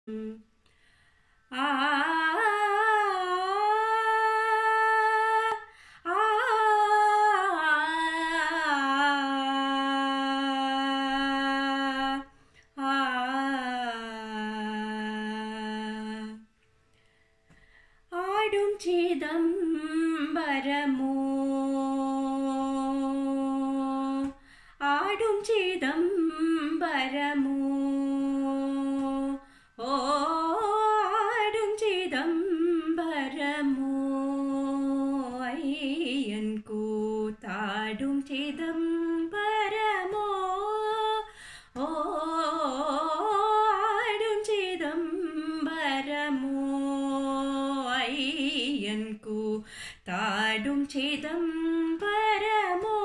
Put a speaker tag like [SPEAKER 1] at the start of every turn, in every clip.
[SPEAKER 1] ஆடும் சிதம்பரமோ ஆடும் சிதம்பரமோ ஆடும் சிதம்பரமோ ஐயன் கூத்தாடும் சிதம்பரமோ ஆடும் சிதம்பரமோ ஐயன் கூத்தாடும் சிதம்பரமோ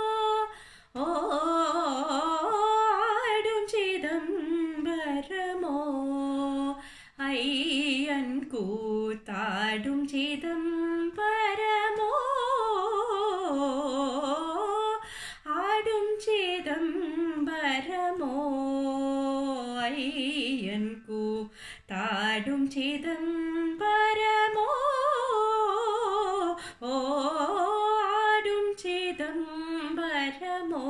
[SPEAKER 1] ஆடும் சிதம்பரமோ ஐயன் கூத்தாடும் சிதம்பரமோ ஆடும் சிதம்பரமோ ஐயன் கூத்தாடும் சிதம்பரமோ ஆடும் சிதம்பரமோ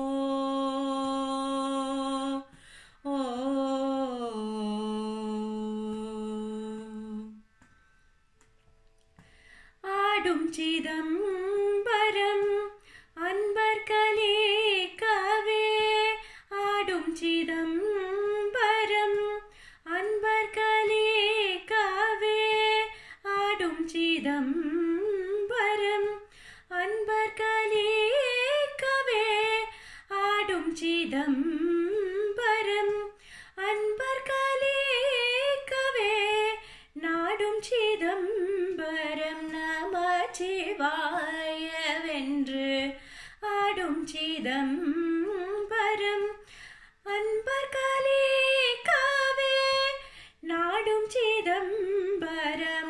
[SPEAKER 1] ஆடும் சிதம்பரம் அன்பர் கலிக்கவே ஆடும் சிதம்பரம் அன்பர் கலிக்கவே ஆடும் சிதம்பரம் அன்பர் கலிக்கவே ஆடும் சிதம்பரம் அன்பர் கலிக்கவே நாடும் சிதம்பரம் நமச்சிவாயவென்று ஆடும் சிதம்பரம் அன்பர் கலிக்கவே நாடும் சிதம்பரம்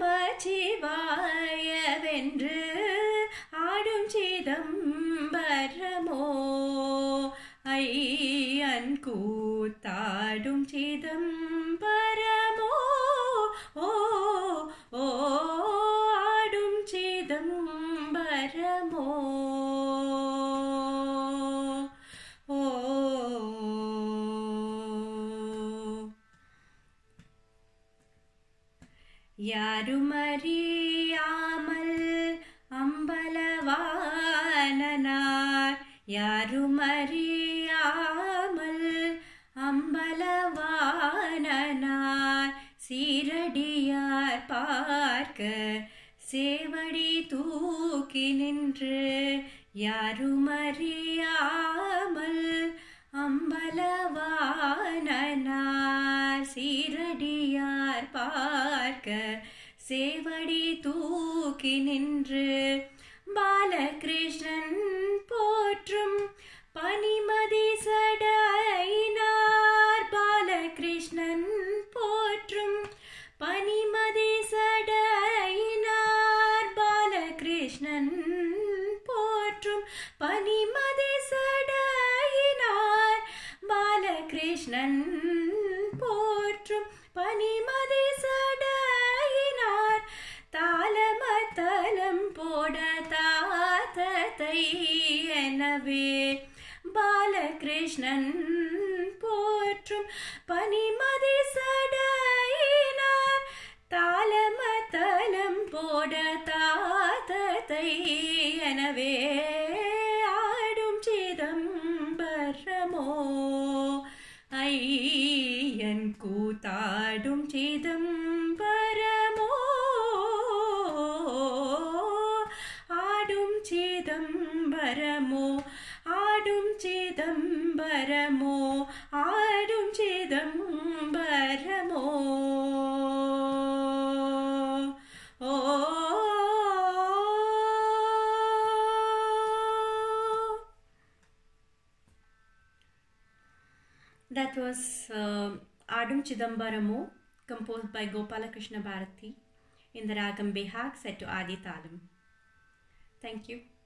[SPEAKER 1] நமச்சிவாயவென்று ஆடும் சிதம்பரமோ ஐயன் கூத்தாடும் சிதம்பரமோ ஆடும் சிதம்பரமோ யாருமறியாமல் அம்பலவானனார் யாருமறியாமல் அம்பலவானனார் சீரடியார் பார்க்க சேவடி தூக்கி நின்று யாருமறியாமல் அம்பலவானனார் சீரடியார் பார்க்க சேவடி தூக்கி நின்று பாலகிருஷ்ணன் போற்றும் பனிமதி சடையினார் பாலகிருஷ்ணன் போற்றும் பனிமதி சடையினார் பாலகிருஷ்ணன் போற்றும் பனிமதி சடையினார் பாலகிருஷ்ணன் போற்றும் பனிமதி சடையினார் தாளமத்தலம் போட தாத்ததை எனவே பாலகிருஷ்ணன் போற்றும் பனிமதி சடையினார் தாளமத்தலம் போட தாத்ததை எனவே ஆடும் சிதம்பரமோ ஐயன் கூத்தாடும் சிதம்பரமோ ஆடும் சிதம்பரமோ ஆடும் சிதம்பரமோ ஆடும் சிதம்பரமோ That was Adum Chidambaramo, composed by Gopalakrishna Bharati in the ragam Behag set to Adi Talam. Thank you.